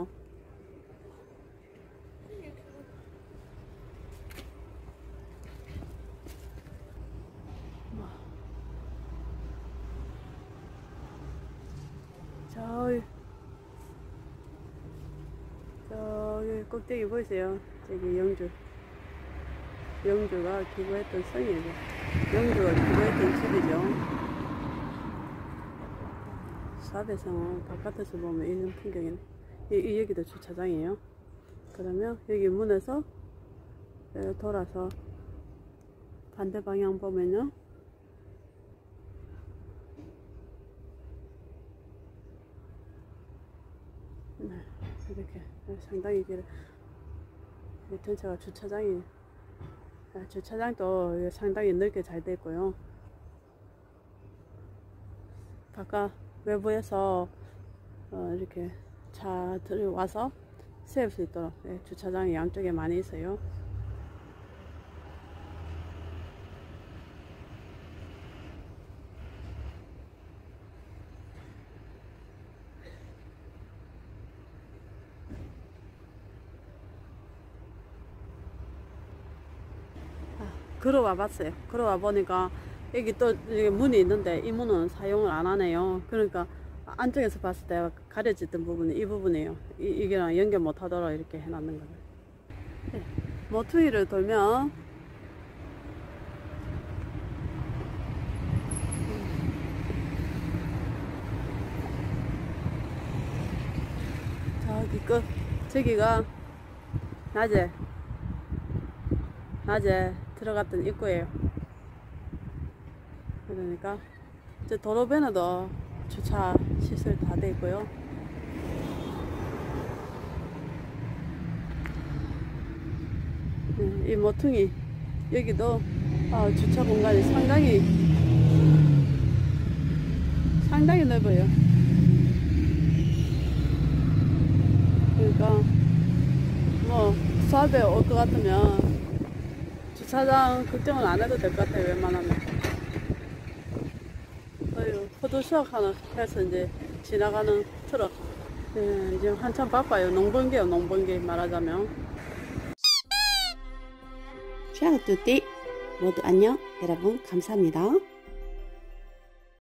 저기 꼭대기 보이세요? 저기 영주가 기부했던 성이에요. 영주가 기부했던 집이죠. 사대성은 바깥에서 보면 이런 풍경이네. 여기도 주차장이에요. 그러면 여기 문에서 돌아서 반대 방향 보면요, 이렇게 상당히 전체가 주차장이, 주차장도 상당히 넓게 잘 되어 있고요. 바깥 외부에서 이렇게 차 들어와서 세울 수 있도록 주차장이 양쪽에 많이 있어요. 걸어와 봤어요. 걸어와 보니까 여기 또 문이 있는데 이 문은 사용을 안 하네요. 그러니까 안쪽에서 봤을 때 가려졌던 부분이 이 부분이에요. 이게랑 연결 못 하도록 이렇게 해놨는 거예요. 네. 모퉁이를 돌면 저기 끝, 저기가 낮에 들어갔던 입구예요. 그러니까 저 도로변에도 주차 시설 다 돼 있고요. 이 모퉁이 여기도 주차 공간이 상당히 넓어요. 그러니까 뭐 수압에 올 것 같으면 주차장 걱정을 안 해도 될 것 같아요. 웬만하면. 포도 수확하는 해서 이제 지나가는 트럭. 이제 한참 바빠요. 농번기요, 농번기 말하자면. Ciao a tutti. 모두 안녕. 여러분 감사합니다.